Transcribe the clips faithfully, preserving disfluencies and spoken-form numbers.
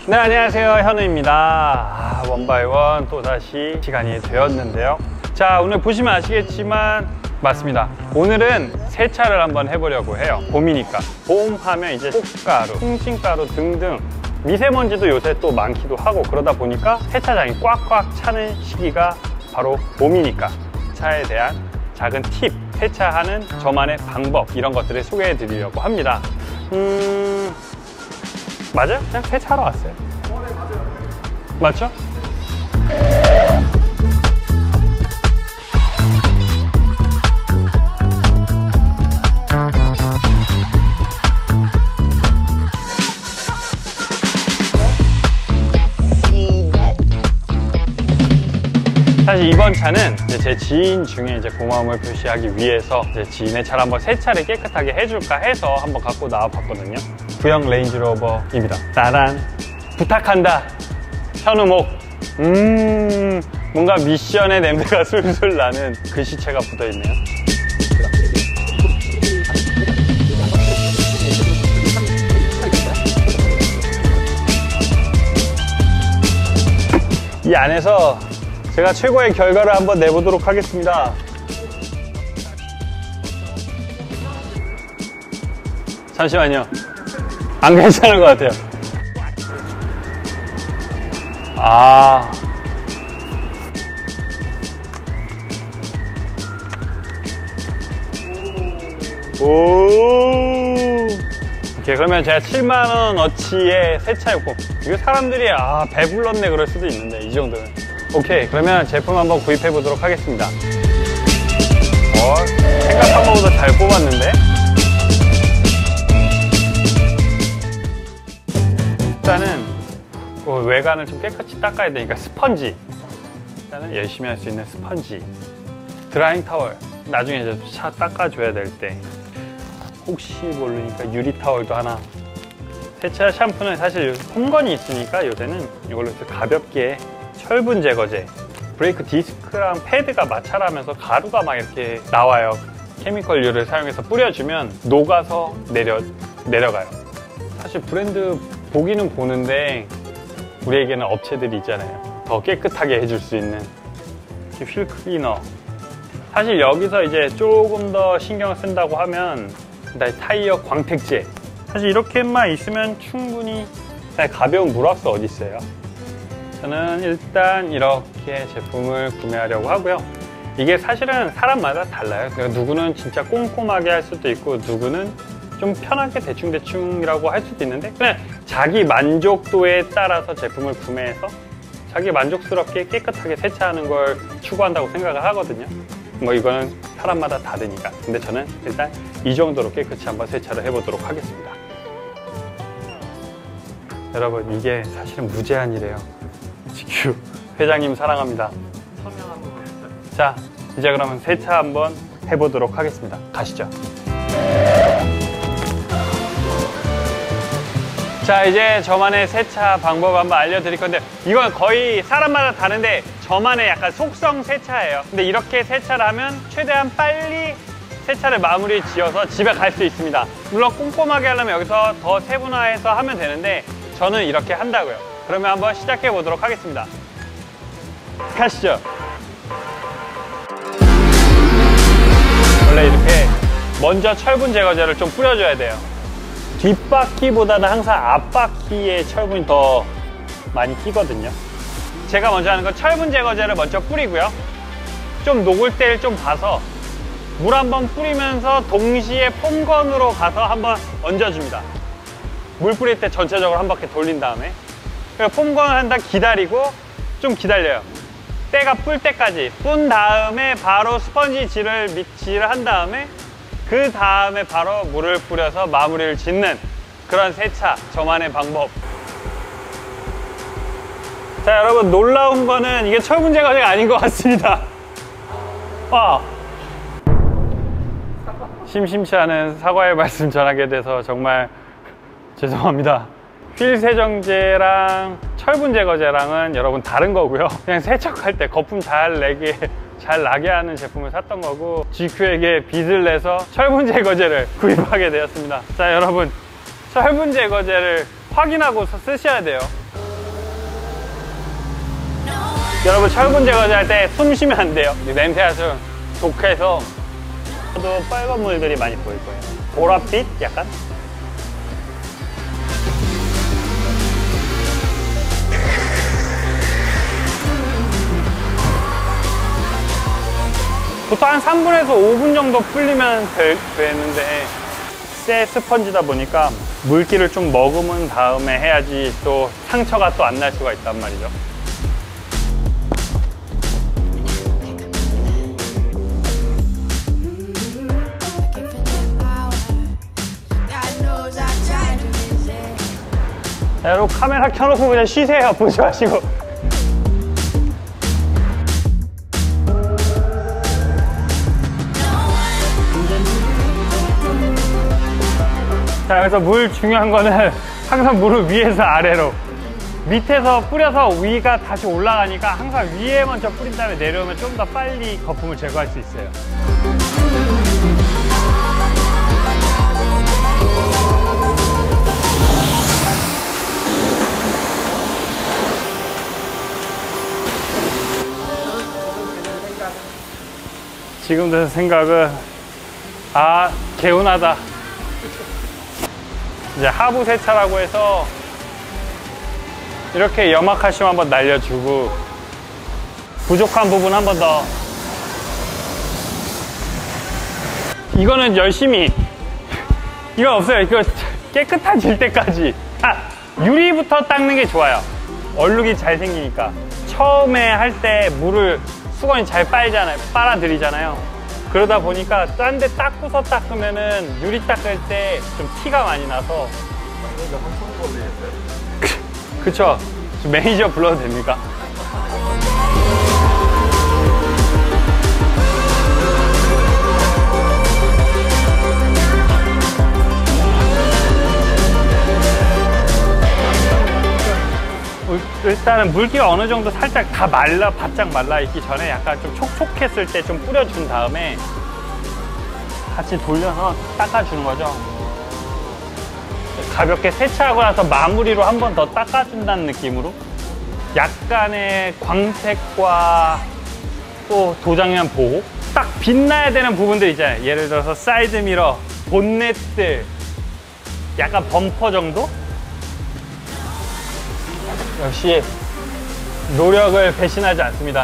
네, 안녕하세요, 현우입니다. 아, 원바이원 또다시 시간이 되었는데요. 자, 오늘 보시면 아시겠지만 맞습니다. 오늘은 세차를 한번 해보려고 해요. 봄이니까. 봄 하면 이제 꽃가루, 홍신가루 등등 미세먼지도 요새 또 많기도 하고 그러다 보니까 세차장이 꽉꽉 차는 시기가 바로 봄이니까 차에 대한 작은 팁, 세차하는 저만의 방법 이런 것들을 소개해 드리려고 합니다. 음... 맞아요? 그냥 세차하러 왔어요. 어, 네, 맞아요. 맞죠? 사실 이번 차는 이제 제 지인 중에 이제 고마움을 표시하기 위해서 이제 지인의 차를 한번 세차를 깨끗하게 해줄까 해서 한번 갖고 나와 봤거든요. 구형 레인지로버입니다. 따란! 부탁한다! 현우목! 음, 뭔가 미션의 냄새가 술술 나는 글씨체가 붙어 있네요. 이 안에서 제가 최고의 결과를 한번 내보도록 하겠습니다. 잠시만요. 안 괜찮은 것 같아요. 아. 오. 오케이, 그러면 제가 칠만 원어치의 세차용품. 이거 사람들이 아, 배불렀네 그럴 수도 있는데, 이 정도는. 오케이, 그러면 제품 한번 구입해 보도록 하겠습니다. 어, 생각한 것보다 잘 뽑았는데? 일단은 외관을 좀 깨끗이 닦아야 되니까 스펀지. 일단은 열심히 할 수 있는 스펀지. 드라잉 타월. 나중에 이제 차 닦아줘야 될 때. 혹시 모르니까 유리 타월도 하나. 세차 샴푸는 사실 홈건이 있으니까 요새는 이걸로 가볍게 철분 제거제, 브레이크 디스크랑 패드가 마찰하면서 가루가 막 이렇게 나와요. 케미컬류를 사용해서 뿌려주면 녹아서 내려, 내려가요. 사실 브랜드 보기는 보는데 우리에게는 업체들이 있잖아요. 더 깨끗하게 해줄 수 있는 휠 클리너. 사실 여기서 이제 조금 더 신경을 쓴다고 하면 타이어 광택제. 사실 이렇게만 있으면 충분히 가벼운 물왁스 어디 있어요? 저는 일단 이렇게 제품을 구매하려고 하고요. 이게 사실은 사람마다 달라요. 누구는 진짜 꼼꼼하게 할 수도 있고 누구는 좀 편하게 대충대충이라고 할 수도 있는데 그냥 자기 만족도에 따라서 제품을 구매해서 자기 만족스럽게 깨끗하게 세차하는 걸 추구한다고 생각을 하거든요. 뭐 이거는 사람마다 다르니까. 근데 저는 일단 이 정도로 깨끗이 한번 세차를 해보도록 하겠습니다. 여러분, 이게 사실은 무제한 이래요. 지큐 회장님 사랑합니다. 자, 이제 그러면 세차 한번 해보도록 하겠습니다. 가시죠. 자, 이제 저만의 세차 방법 한번 알려드릴 건데 이건 거의 사람마다 다른데 저만의 약간 속성 세차예요. 근데 이렇게 세차를 하면 최대한 빨리 세차를 마무리 지어서 집에 갈 수 있습니다. 물론 꼼꼼하게 하려면 여기서 더 세분화해서 하면 되는데 저는 이렇게 한다고요. 그러면 한번 시작해 보도록 하겠습니다. 가시죠. 원래 이렇게 먼저 철분 제거제를 좀 뿌려줘야 돼요. 뒷바퀴보다는 항상 앞바퀴에 철분이 더 많이 끼거든요. 제가 먼저 하는 건 철분 제거제를 먼저 뿌리고요. 좀 녹을 때를 좀 봐서 물 한번 뿌리면서 동시에 폼건으로 가서 한번 얹어줍니다. 물 뿌릴 때 전체적으로 한 바퀴 돌린 다음에 폼건 한다 기다리고 좀 기다려요. 때가 뿔 때까지 뿐 다음에 바로 스펀지 질을 믹치를 한 다음에 그 다음에 바로 물을 뿌려서 마무리를 짓는 그런 세차, 저만의 방법. 자, 여러분, 놀라운 거는 이게 철분 제거제가 아닌 것 같습니다. 와, 심심치 않은 사과의 말씀 전하게 돼서 정말 죄송합니다. 휠 세정제랑 철분 제거제랑은 여러분 다른 거고요. 그냥 세척할 때 거품 잘 내게 잘 나게 하는 제품을 샀던 거고 지큐에게 빚을 내서 철분 제거제를 구입하게 되었습니다. 자, 여러분, 철분 제거제를 확인하고서 쓰셔야 돼요. 여러분 철분 제거할 때 숨 쉬면 안 돼요. 냄새가 좀 독해서 또 빨간 물들이 많이 보일 거예요. 보랏빛 약간? 보통 한 삼 분에서 오 분 정도 불리면 되, 되는데 쇠 스펀지다 보니까 물기를 좀 머금은 다음에 해야지 또 상처가 또 안 날 수가 있단 말이죠. 자, 여러분 카메라 켜놓고 그냥 쉬세요. 보지 마시고. 자, 여기서 물 중요한 거는 항상 물을 위에서 아래로, 밑에서 뿌려서 위가 다시 올라가니까 항상 위에 먼저 뿌린 다음에 내려오면 좀 더 빨리 거품을 제거할 수 있어요. 지금 든 생각은 아, 개운하다. 이제 하부 세차라고 해서 이렇게 염화칼슘 한번 날려주고 부족한 부분 한 번 더. 이거는 열심히, 이건 없어요. 이거 깨끗해질 때까지. 아, 유리부터 닦는 게 좋아요. 얼룩이 잘 생기니까. 처음에 할 때 물을 수건이 잘 빨잖아요. 빨아들이잖아요. 그러다 보니까 딴 데 닦고서 닦으면은 유리 닦을 때 좀 티가 많이 나서. 그쵸? 매니저 불러도 됩니까? 일단은 물기가 어느 정도 살짝 다 말라, 바짝 말라 있기 전에 약간 좀 촉촉했을 때 좀 뿌려준 다음에 같이 돌려서 닦아주는 거죠. 가볍게 세차하고 나서 마무리로 한 번 더 닦아준다는 느낌으로 약간의 광택과 또 도장면 보호, 딱 빛나야 되는 부분들 있잖아요. 예를 들어서 사이드미러, 본넷들, 약간 범퍼 정도? 역시 노력을 배신하지 않습니다.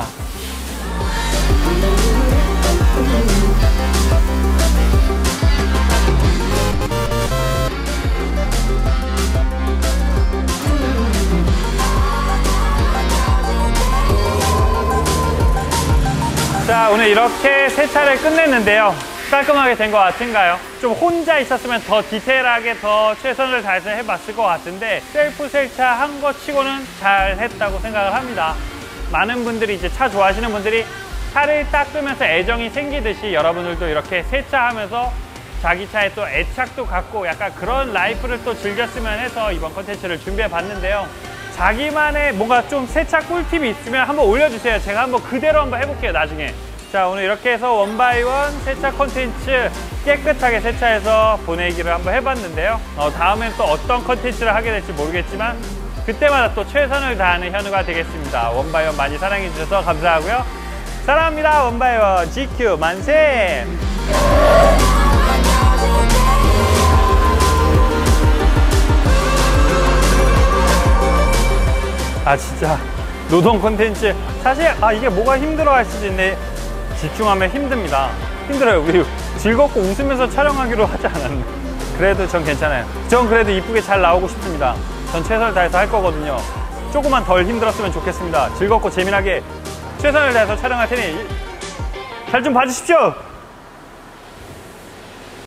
자, 오늘 이렇게 세차를 끝냈는데요. 깔끔하게 된 것 같은가요? 좀 혼자 있었으면 더 디테일하게 더 최선을 다해서 해봤을 것 같은데 셀프 세차 한 거 치고는 잘 했다고 생각을 합니다. 많은 분들이 이제 차 좋아하시는 분들이 차를 닦으면서 애정이 생기듯이 여러분들도 이렇게 세차하면서 자기 차에 또 애착도 갖고 약간 그런 라이프를 또 즐겼으면 해서 이번 컨텐츠를 준비해 봤는데요. 자기만의 뭔가 좀 세차 꿀팁이 있으면 한번 올려주세요. 제가 한번 그대로 한번 해볼게요, 나중에. 자, 오늘 이렇게 해서 원바이원 세차 콘텐츠 깨끗하게 세차해서 보내기를 한번 해봤는데요. 어, 다음엔 또 어떤 콘텐츠를 하게 될지 모르겠지만 그때마다 또 최선을 다하는 현우가 되겠습니다. 원바이원 많이 사랑해주셔서 감사하고요. 사랑합니다. 원바이원 지큐 만세! 아, 진짜 노동 콘텐츠 사실 아 이게 뭐가 힘들어 할 수도 있네. 집중하면 힘듭니다. 힘들어요. 우리 즐겁고 웃으면서 촬영하기로 하지 않았나. 그래도 전 괜찮아요. 전 그래도 이쁘게 잘 나오고 싶습니다. 전 최선을 다해서 할 거거든요. 조금만 덜 힘들었으면 좋겠습니다. 즐겁고 재미나게 최선을 다해서 촬영할 테니 잘 좀 봐주십시오.